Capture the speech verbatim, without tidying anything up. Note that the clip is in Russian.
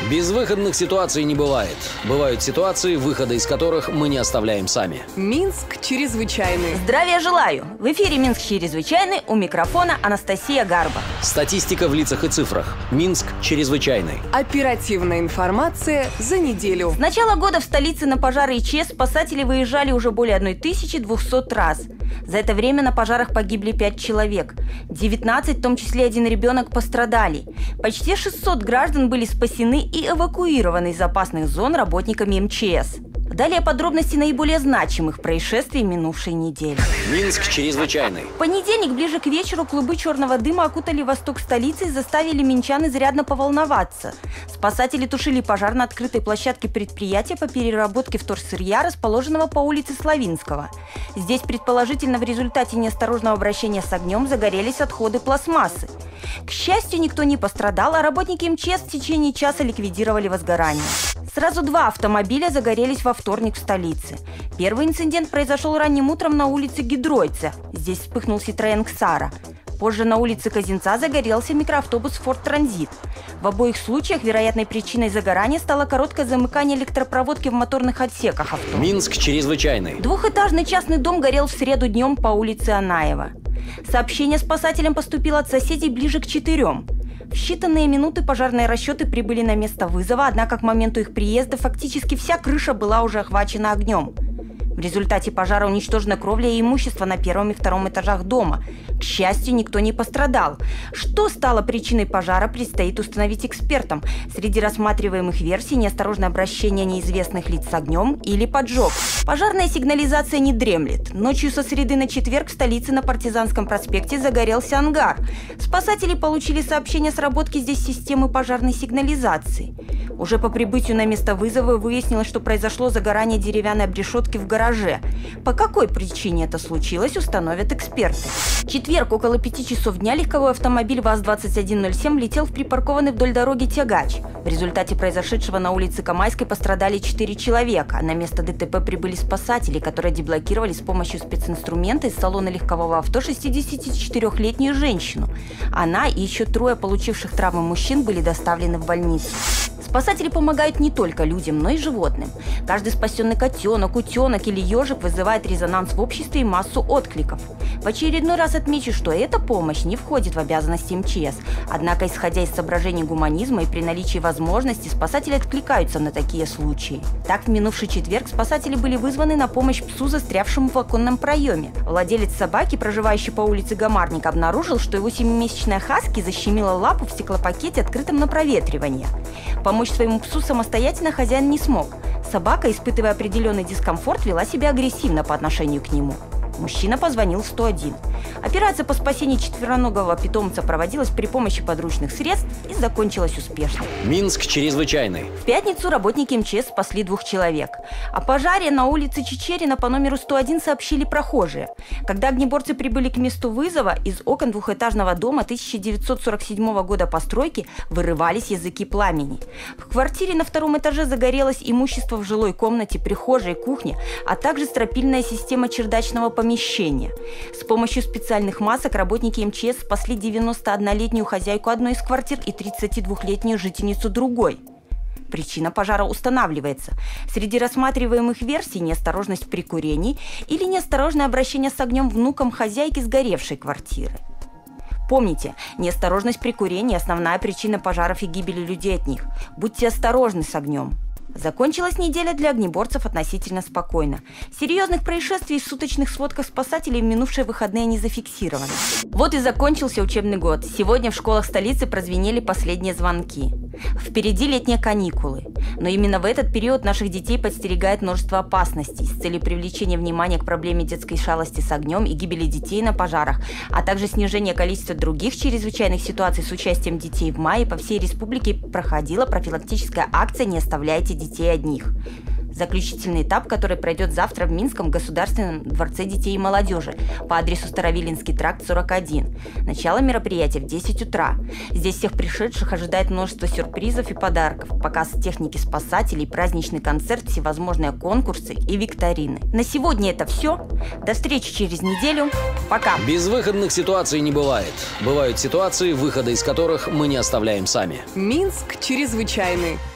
Безвыходных ситуаций не бывает. Бывают ситуации, выхода из которых мы не оставляем сами. Минск чрезвычайный. Здравия желаю! В эфире Минск чрезвычайный, у микрофона Анастасия Гарба. Статистика в лицах и цифрах. Минск чрезвычайный. Оперативная информация за неделю. С начала года в столице на пожары и ЧС спасатели выезжали уже более тысячи двухсот раз. За это время на пожарах погибли пять человек. девятнадцать, в том числе один ребенок, пострадали. Почти шестьсот граждан были спасены и эвакуированы из опасных зон работниками эм че эс. Далее подробности наиболее значимых происшествий минувшей недели. Минск чрезвычайный. В понедельник ближе к вечеру клубы черного дыма окутали восток столицы и заставили минчан изрядно поволноваться. Спасатели тушили пожар на открытой площадке предприятия по переработке вторсырья, расположенного по улице Славинского. Здесь, предположительно, в результате неосторожного обращения с огнем загорелись отходы пластмассы. К счастью, никто не пострадал, а работники эм че эс в течение часа ликвидировали возгорание. Сразу два автомобиля загорелись во вторник в столице. Первый инцидент произошел ранним утром на улице Гидройца. Здесь вспыхнул Citroёn Ксара. Позже на улице Казинца загорелся микроавтобус Форд Транзит. В обоих случаях вероятной причиной загорания стало короткое замыкание электропроводки в моторных отсеках авто. Минск чрезвычайный. Двухэтажный частный дом горел в среду днем по улице Анаева. Сообщение спасателям поступило от соседей ближе к четырем. В считанные минуты пожарные расчеты прибыли на место вызова, однако к моменту их приезда фактически вся крыша была уже охвачена огнем. В результате пожара уничтожена кровля и имущество на первом и втором этажах дома. К счастью, никто не пострадал. Что стало причиной пожара, предстоит установить экспертам. Среди рассматриваемых версий неосторожное обращение неизвестных лиц с огнем или поджог. Пожарная сигнализация не дремлет. Ночью со среды на четверг в столице на Партизанском проспекте загорелся ангар. Спасатели получили сообщение о сработке здесь системы пожарной сигнализации. Уже по прибытию на место вызова выяснилось, что произошло загорание деревянной обрешетки в гараже. По какой причине это случилось, установят эксперты. В четверг около пяти часов дня легковой автомобиль ВАЗ двадцать один ноль семь влетел в припаркованный вдоль дороги тягач. В результате произошедшего на улице Камайской пострадали четыре человека. На место дэ тэ пэ прибыли спасатели, которые деблокировали с помощью специнструмента из салона легкового авто шестидесятичетырёхлетнюю женщину. Она и еще трое получивших травмы мужчин были доставлены в больницу. Спасатели помогают не только людям, но и животным. Каждый спасенный котенок, утенок или ежик вызывает резонанс в обществе и массу откликов. В очередной раз отмечу, что эта помощь не входит в обязанности эм че эс. Однако, исходя из соображений гуманизма и при наличии возможности, спасатели откликаются на такие случаи. Так, в минувший четверг спасатели были вызваны на помощь псу, застрявшему в оконном проеме. Владелец собаки, проживающий по улице Гамарник, обнаружил, что его семимесячная хаски защемила лапу в стеклопакете, открытом на проветривание. Помочь своему псу самостоятельно хозяин не смог. Собака, испытывая определенный дискомфорт, вела себя агрессивно по отношению к нему. Мужчина позвонил в сто один. Операция по спасению четвероногого питомца проводилась при помощи подручных средств и закончилась успешно. Минск чрезвычайный. В пятницу работники эм че эс спасли двух человек. О пожаре на улице Чичерина по номеру сто один сообщили прохожие. Когда огнеборцы прибыли к месту вызова, из окон двухэтажного дома тысяча девятьсот сорок седьмого года постройки вырывались языки пламени. В квартире на втором этаже загорелось имущество в жилой комнате, прихожей, кухне, а также стропильная система чердачного помещения. С помощью специальных масок работники эм че эс спасли девяностооднолетнюю хозяйку одной из квартир и тридцатидвухлетнюю жительницу другой. Причина пожара устанавливается. Среди рассматриваемых версий неосторожность при курении или неосторожное обращение с огнем внуком хозяйки сгоревшей квартиры. Помните, неосторожность при курении – основная причина пожаров и гибели людей от них. Будьте осторожны с огнем. Закончилась неделя для огнеборцев относительно спокойно. Серьезных происшествий в суточных сводках спасателей в минувшие выходные не зафиксировано. Вот и закончился учебный год. Сегодня в школах столицы прозвенели последние звонки. Впереди летние каникулы. Но именно в этот период наших детей подстерегает множество опасностей с целью привлечения внимания к проблеме детской шалости с огнем и гибели детей на пожарах, а также снижения количества других чрезвычайных ситуаций с участием детей. В мае по всей республике проходила профилактическая акция «Не оставляйте детей одних». Заключительный этап, который пройдет завтра в Минском государственном дворце детей и молодежи по адресу Старовилинский тракт, сорок один. Начало мероприятия в десять утра. Здесь всех пришедших ожидает множество сюрпризов и подарков, показ техники спасателей, праздничный концерт, всевозможные конкурсы и викторины. На сегодня это все. До встречи через неделю. Пока. Безвыходных ситуаций не бывает. Бывают ситуации, выхода из которых мы не оставляем сами. Минск чрезвычайный.